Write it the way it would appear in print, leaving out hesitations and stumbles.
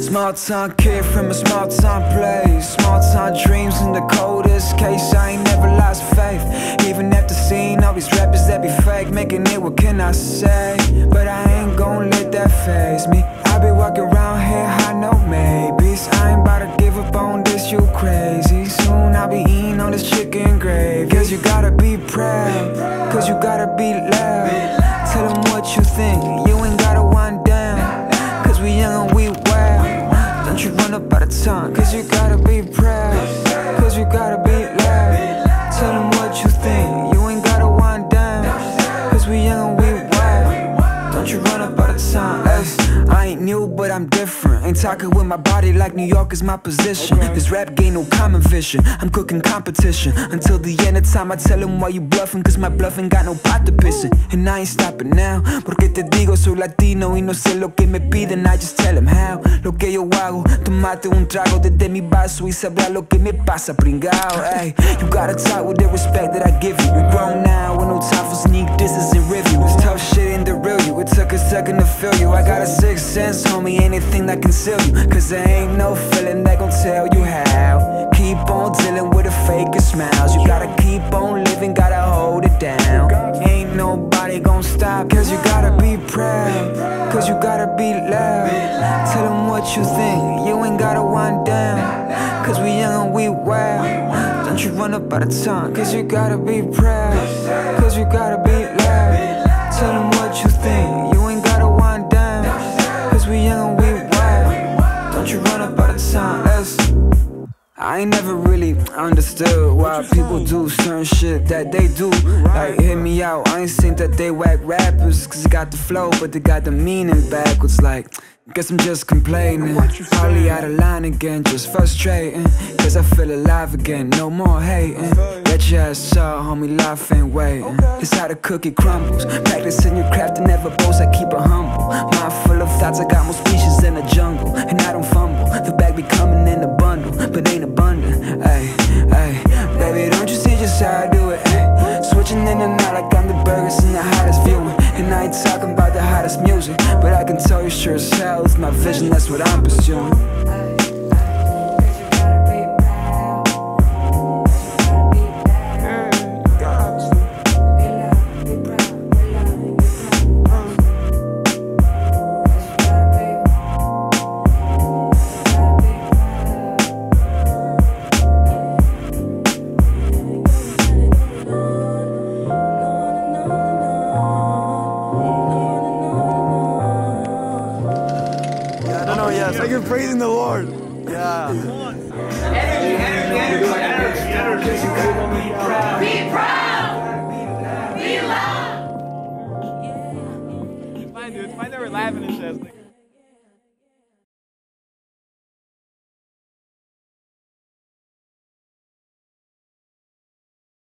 Small town kid from a small town place. Small town dreams in the coldest case. I ain't never lost faith, even after seeing all these rappers that be fake, making it, what can I say? But I ain't gon' let that faze me. I be walking around here high, no maybes. I ain't about to give up on this, you crazy. Soon I'll be eating on this chicken gravy. Cause you gotta be proud, cause you gotta be loud. Tell them what you think, you ain't gotta wind down. Cause we young and we wild. Don't you run up out of time, cause you gotta be proud, cause you gotta be loud. Tell them what you think, you ain't gotta wind down. Cause we young and we wild. Don't you run up out of time. I ain't new, but I'm different. Ain't talking with my body like New York is my position. This rap game no common vision. I'm cooking competition until the end of time. I tell them why you bluffing, cause my bluff ain't got no pot to pissin'. And I ain't stopping now, porque te digo soy latino y no sé lo que me piden. I just tell them how, lo que yo hago. Tomate un trago desde mi vaso y sabrá lo que me pasa, pringao. Ay, you gotta talk with the respect that I give you. You're grown now, with no time for sneak disses and reviews. Tough shit in the real you, it took a second to feel you. I got a sixth sense, homie, anything that can seal you. Cause there ain't no feeling that gon' tell you how. Keep on dealing with the fakest smiles. You gotta keep on living, gotta hold it down. Ain't nobody gon' stop, cause you gotta be proud, cause you gotta be loud. Tell them what you think, you ain't gotta wind down. Cause we young and we wild. Don't you run up out of time, cause you gotta be proud, cause you gotta be loud. Tell them what you think, you ain't gotta wind down. Cause we young and we wild. Don't you run up out of time. I ain't never really understood why people do certain shit that they do. Like, hear me out, I ain't think that they whack rappers cause they got the flow, but they got the meaning backwards. Like, guess I'm just complaining, probably out of line again, just frustrating. Cause I feel alive again, no more hating. Let your ass up, homie, life ain't waiting. It's how the cookie crumbles, practicing your craft and never boast, I keep it humble. Mind full of thoughts, I got more species than a jungle. And I don't fumble, the bag be coming in a bundle, but ain't abundant. Ay, ay, baby, don't you see just how I do it? Ay, switching in and out like I'm the burgers and the hottest viewing. And I ain't talking about the hottest music, but I can tell you sure as hell it's my vision, that's what I'm pursuing. Yes, like you're praising the Lord. Yeah. Energy. Be proud. Be loud. It's fine, dude. It's fine that we're laughing and shit.